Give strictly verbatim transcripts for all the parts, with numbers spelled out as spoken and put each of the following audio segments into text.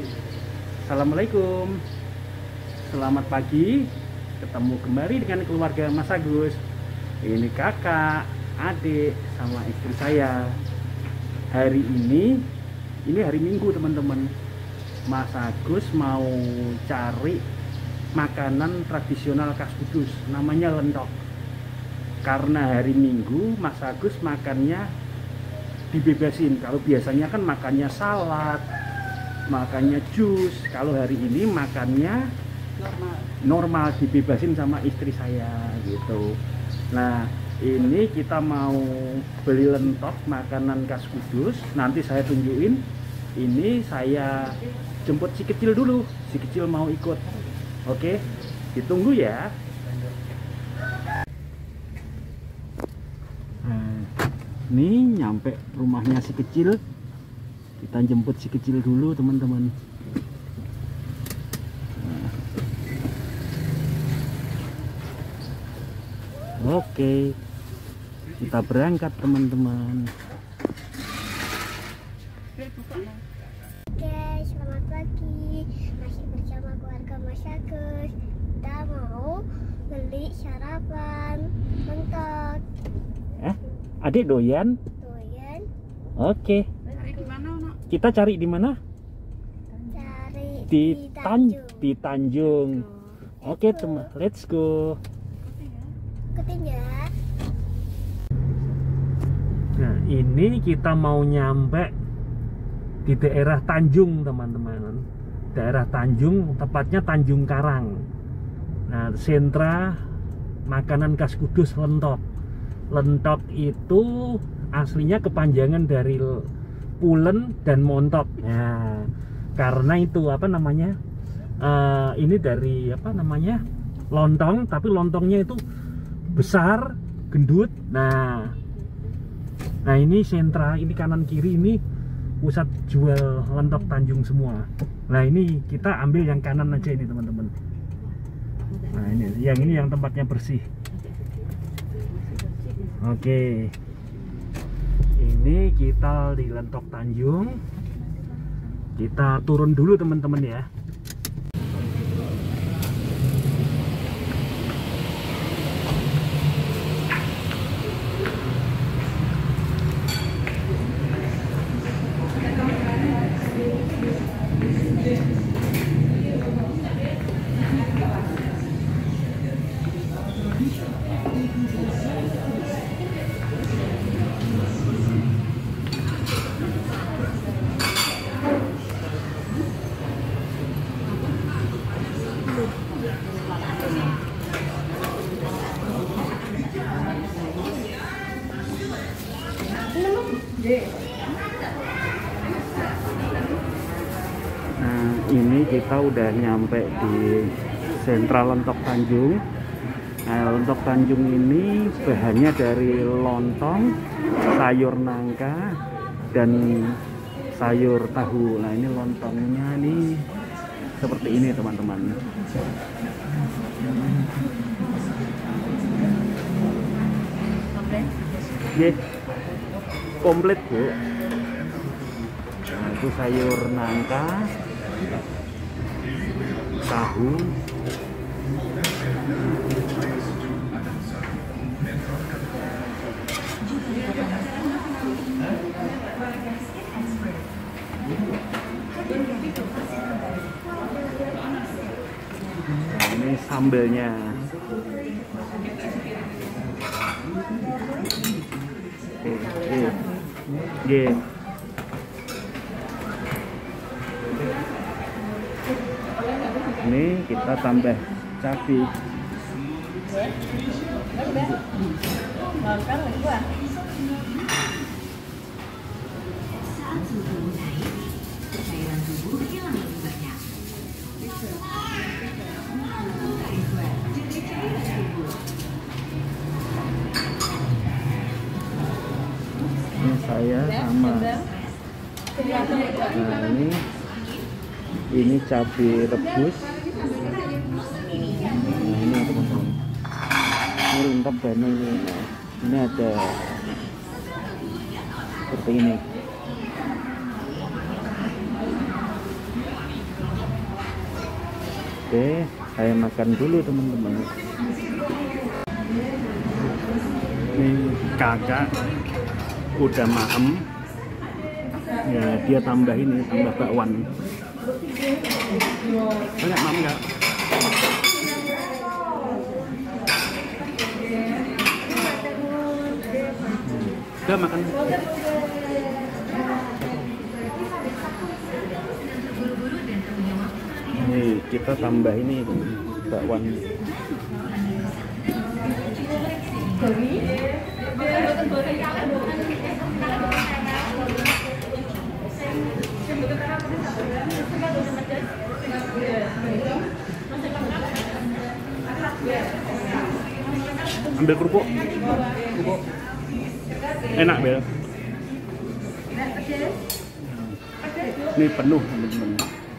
Assalamualaikum, selamat pagi. Ketemu kembali dengan keluarga Mas Agus. Ini kakak, adik, sama istri saya. Hari ini, ini hari Minggu teman-teman. Mas Agus mau cari makanan tradisional khas Kudus, namanya lentok. Karena hari Minggu, Mas Agus makannya dibebasin. Kalau biasanya kan makannya salad, makannya jus. Kalau hari ini makannya normal, normal dibebasin sama istri saya gitu. Nah, ini kita mau beli lentok makanan khas Kudus. Nanti saya tunjukin. Ini saya jemput si kecil dulu. Si kecil mau ikut. Oke, ditunggu ya. Nah, ini nyampe rumahnya si kecil. Kita jemput si kecil dulu teman-teman. Nah. Oke, kita berangkat teman-teman. Oke, selamat pagi. Masih bersama keluarga Mas Agus. Kita mau beli sarapan mentok. Eh, adik doyan? Doyan. Oke. Kita cari di mana? Cari Di, di Tan Tanjung. di Tanjung. Oke, teman. Let's go. Ikutin ya. Nah, ini kita mau nyampe di daerah Tanjung, teman-teman. Daerah Tanjung, tepatnya Tanjung Karang. Nah, sentra makanan khas Kudus lentok. Lentok itu aslinya kepanjangan dari pulen dan montok. Nah, karena itu apa namanya? Uh, ini dari apa namanya? Lontong, tapi lontongnya itu besar, gendut. Nah, nah ini sentra, ini kanan kiri ini pusat jual lentok Tanjung semua. Nah, ini kita ambil yang kanan aja ini teman-teman. Nah, ini yang ini yang tempatnya bersih. Oke. Ini kita di lentok Tanjung. Kita turun dulu teman-teman ya. Nah, ini kita udah nyampe di sentra lentok Tanjung. Nah, lentok Tanjung ini bahannya dari lontong, sayur nangka, dan sayur tahu. Nah, ini lontongnya nih seperti ini teman-teman. Ye, komplit Bu. Nah, itu sayur nangka, tahu, nah, ini sambelnya. Oke, oke. Ini kita tambah cabai. Ini saya sama. Nah, ini ini cabai rebus. Nah, ini teman-teman, ini lengkap dan ini. Nah, ini ada seperti ini. Oke, saya makan dulu teman-teman. Ini kakak udah maem. Ya, dia tambah ini, tambah bakwan. Banyak maem nggak? Udah makan. Nih, kita tambah ini bakwan. Ambil kerupuk. Kerupuk. Enak, Bel. Ini penuh, teman-teman.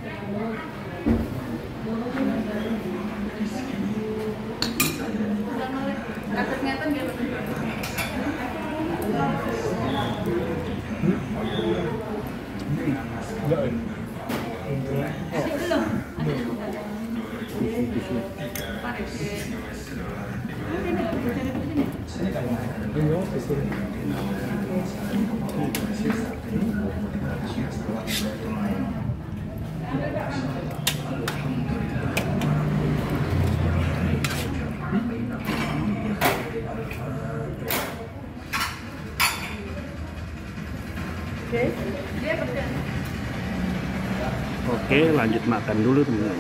Oke, lanjut makan dulu teman-teman.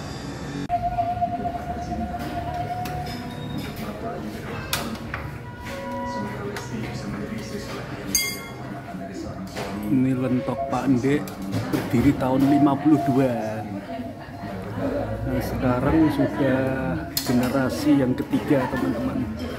Ini lentok Pak Ende berdiri tahun lima puluh dua. Nah, sekarang sudah generasi yang ketiga teman-teman.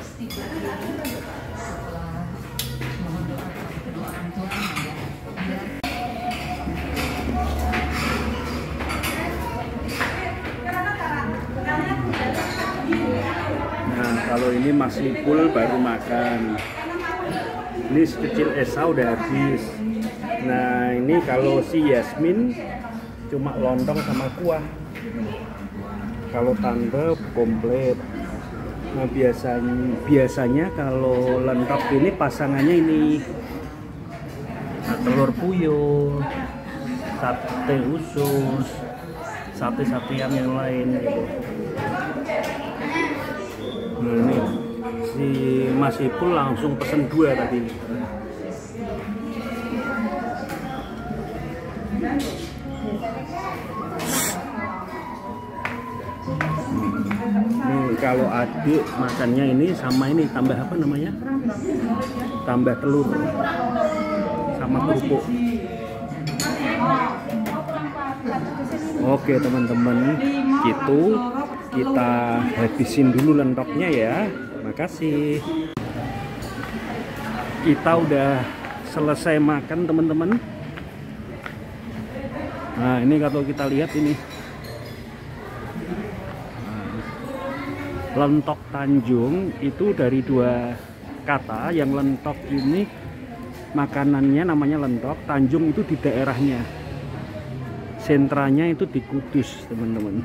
Nah, kalau ini masih full baru makan. Ini sekecil Esa udah habis. Nah, ini kalau si Yasmin cuma lontong sama kuah. Kalau tante komplit. Nah, biasanya biasanya kalau lengkap ini pasangannya ini nah, telur puyuh, sate usus, sate-satean yang lain gitu. Nah, ini si Mas Ipul langsung pesen dua tadi. Nih, kalau adik makannya ini sama ini tambah apa namanya? Tambah telur sama kerupuk. Oke teman-teman, gitu kita habisin dulu lentoknya ya. Makasih. Kita udah selesai makan teman-teman. Nah, ini kalau kita lihat ini lentok Tanjung itu dari dua kata. Yang lentok ini makanannya namanya lentok, Tanjung itu di daerahnya, sentranya itu di Kudus teman-teman.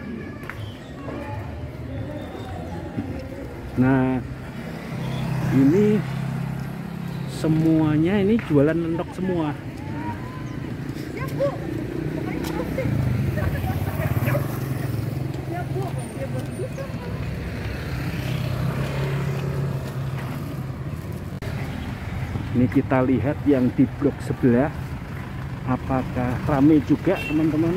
Nah, ini semuanya ini jualan lentok semua. Ini kita lihat yang di blok sebelah, apakah ramai juga teman-teman?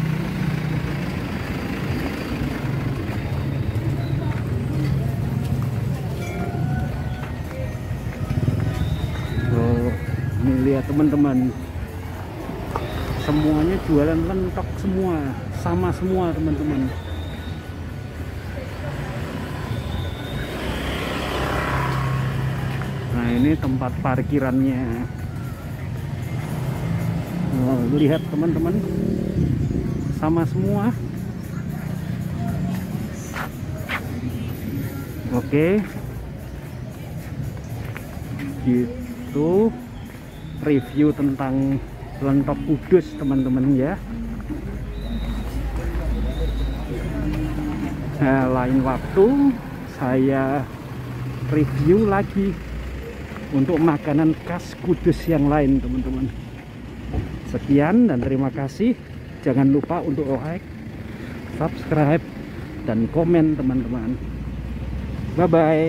Oh, ini lihat teman-teman, semuanya jualan lentok semua, sama semua teman-teman. Nah, ini tempat parkirannya. Oh, lihat teman-teman, sama semua. Oke, gitu review tentang lentok Kudus teman-teman ya. Nah, lain waktu saya review lagi untuk makanan khas Kudus yang lain, teman-teman. Sekian dan terima kasih. Jangan lupa untuk like, subscribe, dan komen, teman-teman. Bye-bye.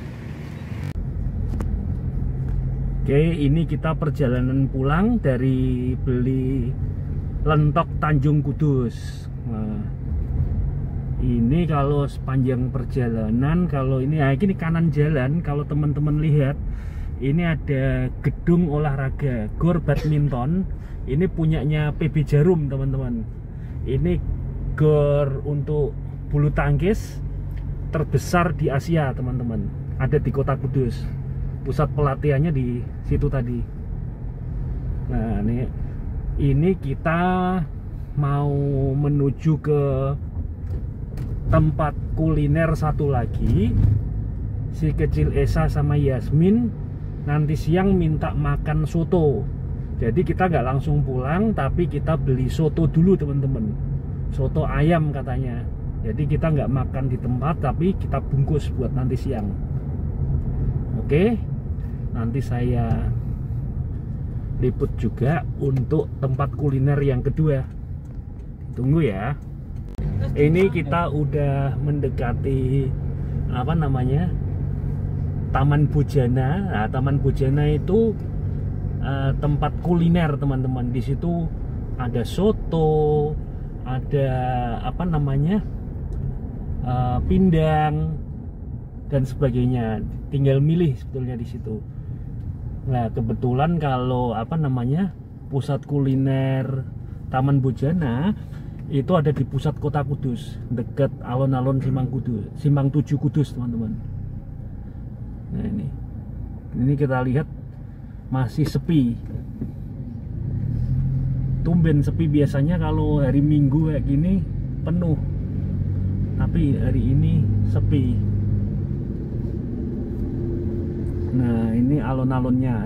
Oke, ini kita perjalanan pulang dari beli lentok Tanjung Kudus. Nah, ini kalau sepanjang perjalanan, kalau ini, nah ini kanan jalan, kalau teman-teman lihat, ini ada gedung olahraga Gor Badminton. Ini punyanya P B Jarum, teman-teman. Ini gor untuk bulu tangkis terbesar di Asia, teman-teman. Ada di Kota Kudus. Pusat pelatihannya di situ tadi. Nah, ini ini kita mau menuju ke tempat kuliner satu lagi. Si kecil Esa sama Yasmin nanti siang minta makan soto. Jadi kita nggak langsung pulang, tapi kita beli soto dulu, teman-teman. Soto ayam katanya. Jadi kita nggak makan di tempat, tapi kita bungkus buat nanti siang. Oke, nanti saya liput juga untuk tempat kuliner yang kedua. Tunggu ya. Ini kita udah mendekati apa namanya, Taman Bojana. Nah, Taman Bojana itu Uh, tempat kuliner, teman-teman. Di situ ada soto, ada apa namanya, uh, pindang dan sebagainya. Tinggal milih sebetulnya di situ. Nah, kebetulan kalau apa namanya, pusat kuliner Taman Bojana itu ada di pusat Kota Kudus, dekat alun-alun Simpang Kudus, Simpang Tujuh Kudus, teman-teman. Nah, ini ini kita lihat masih sepi. Tumben sepi, biasanya kalau hari Minggu kayak gini penuh, tapi hari ini sepi. Nah, ini alun-alunnya.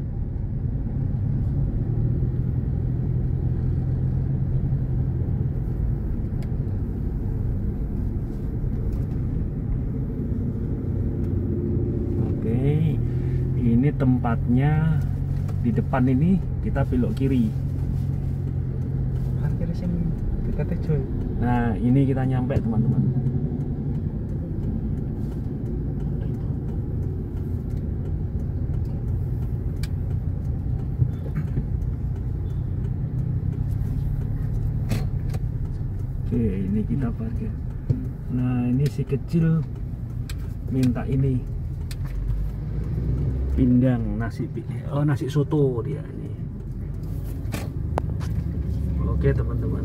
Oke, ini tempatnya di depan. Ini kita belok kiri. Nah, ini kita nyampe, teman-teman. Oke, ini kita parkir. Nah, ini si kecil minta ini, pindang nasi, oh nasi soto dia ini. Oke, teman-teman.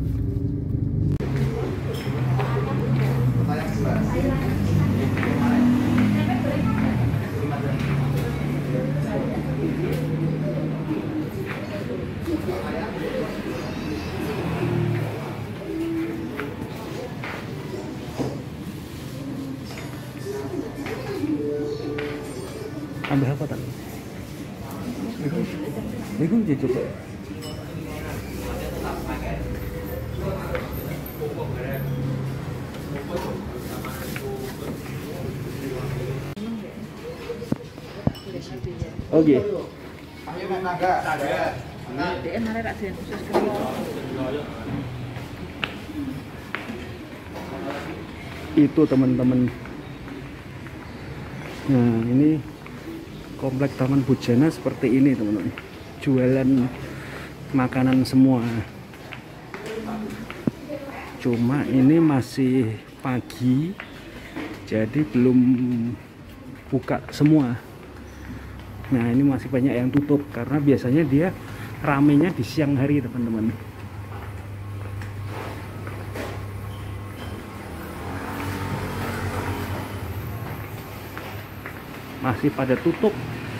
Ambil apa tadi? Ini gue coba. Oke. Itu, teman-teman. Nah, ini komplek Taman Bojana seperti ini, teman-teman. Jualan makanan semua. Cuma ini masih pagi, jadi belum buka semua. Nah, ini masih banyak yang tutup karena biasanya dia ramenya di siang hari, teman-teman. Masih pada tutup.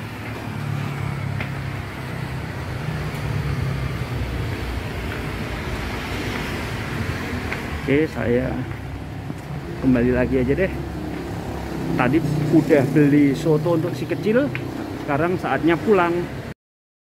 Oke, saya kembali lagi aja deh. Tadi udah beli soto untuk si kecil, sekarang saatnya pulang.